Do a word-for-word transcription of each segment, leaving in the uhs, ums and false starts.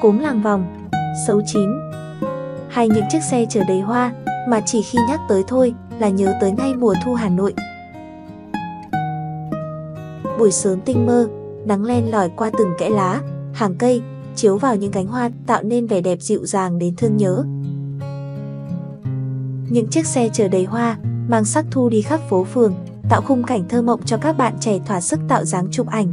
Cốm làng vòng. Xấu chín. Hay những chiếc xe chở đầy hoa mà chỉ khi nhắc tới thôi là nhớ tới ngay mùa thu Hà Nội. Buổi sớm tinh mơ, nắng len lỏi qua từng kẽ lá, hàng cây, chiếu vào những cánh hoa tạo nên vẻ đẹp dịu dàng đến thương nhớ. Những chiếc xe chở đầy hoa, mang sắc thu đi khắp phố phường, tạo khung cảnh thơ mộng cho các bạn trẻ thỏa sức tạo dáng chụp ảnh.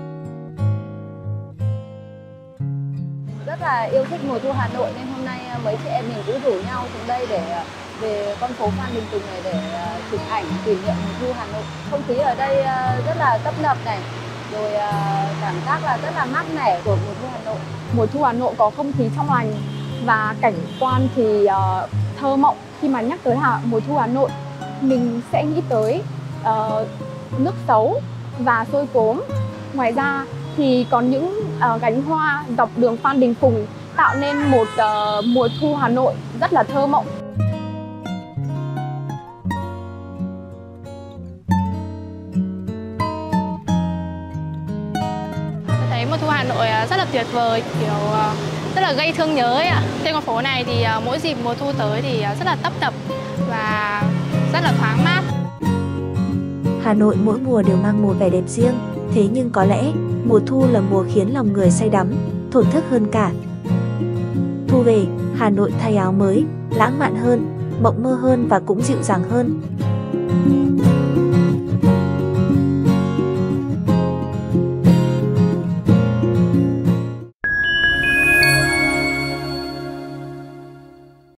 Rất là yêu thích mùa thu Hà Nội nên hôm nay mấy chị em mình cũng rủ nhau xuống đây để về con phố Phan Đình Phùng này để chụp ảnh kỷ niệm mùa thu Hà Nội. Không khí ở đây rất là tấp nập này, rồi cảm giác là rất là mát mẻ của mùa thu Hà Nội. Mùa thu Hà Nội có không khí trong lành và cảnh quan thì uh, thơ mộng. Khi mà nhắc tới Hà, mùa thu Hà Nội, mình sẽ nghĩ tới uh, nước sấu và xôi cốm. Ngoài ra thì còn những uh, cánh hoa dọc đường Phan Đình Phùng tạo nên một uh, mùa thu Hà Nội rất là thơ mộng. Tôi thấy mùa thu Hà Nội rất là tuyệt vời, kiểu rất là gây thương nhớ ấy ạ. Trên con phố này thì mỗi dịp mùa thu tới thì rất là tấp nập và rất là thoáng mát. Hà Nội mỗi mùa đều mang một vẻ đẹp riêng, thế nhưng có lẽ mùa thu là mùa khiến lòng người say đắm, thổn thức hơn cả. Thu về, Hà Nội thay áo mới, lãng mạn hơn, mộng mơ hơn và cũng dịu dàng hơn.